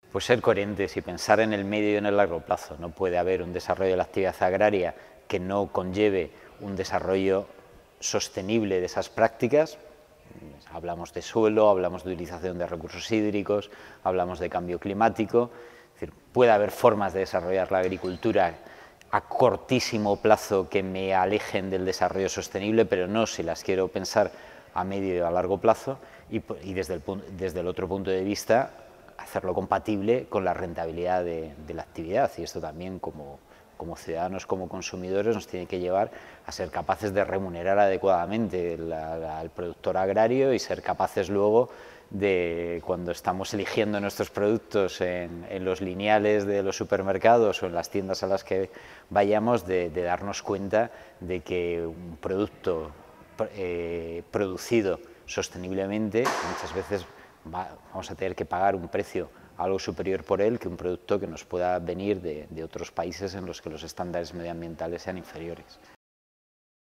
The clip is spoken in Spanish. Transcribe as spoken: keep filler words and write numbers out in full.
Pues ser coherentes y pensar en el medio y en el largo plazo. No puede haber un desarrollo de la actividad agraria que no conlleve un desarrollo sostenible de esas prácticas. Hablamos de suelo, hablamos de utilización de recursos hídricos, hablamos de cambio climático. Es decir, puede haber formas de desarrollar la agricultura a cortísimo plazo que me alejen del desarrollo sostenible, pero no si las quiero pensar a medio y a largo plazo, y, y desde, el, desde el otro punto de vista hacerlo compatible con la rentabilidad de, de la actividad. Y esto también como, como ciudadanos, como consumidores, nos tiene que llevar a ser capaces de remunerar adecuadamente la, la, al productor agrario y ser capaces luego de, cuando estamos eligiendo nuestros productos en, en los lineales de los supermercados o en las tiendas a las que vayamos, de, de darnos cuenta de que un producto eh, producido sosteniblemente muchas veces va, vamos a tener que pagar un precio algo superior por él que un producto que nos pueda venir de, de otros países en los que los estándares medioambientales sean inferiores.